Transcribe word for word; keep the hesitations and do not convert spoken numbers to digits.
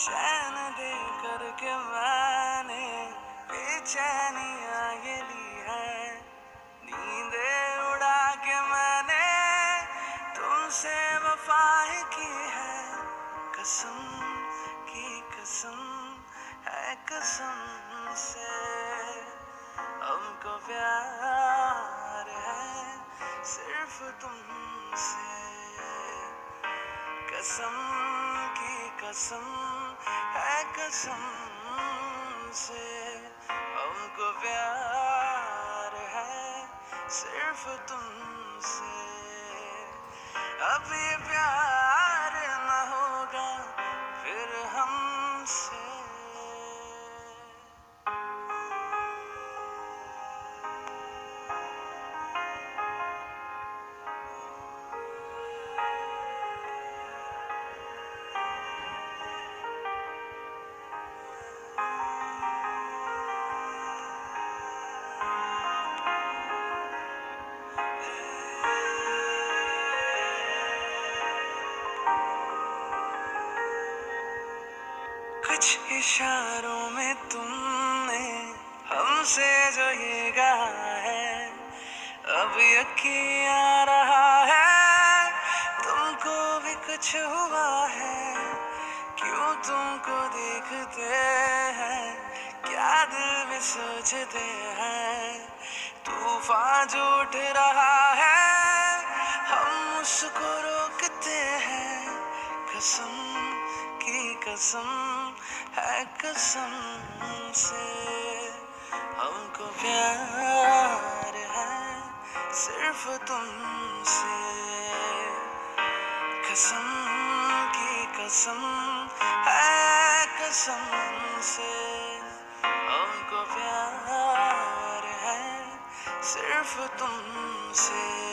चैन दे करके मैंने बेचैनियाँ ये ली है, नींदे उड़ा के मैंने तुमसे वफाएं की है। कसम की कसम है कसम से हमको प्यार है सिर्फ तुमसे। कसम की कसम है कसम से हमको प्यार है सिर्फ तुमसे। अब ये प्यार न होगा फिर हमसे। कुछ इशारों में तुमने हमसे जो ये कहा है, अब यकीन आ रहा है तुमको भी कुछ हुआ है। क्यों तुमको देखते हैं क्या दिल में सोचते हैं, तूफान जो उठ रहा है हम उसको रोकते हैं। कसम की कसम है कसम से हमको प्यार है सिर्फ तुमसे। कसम की कसम है कसम से हमको प्यार है सिर्फ तुमसे।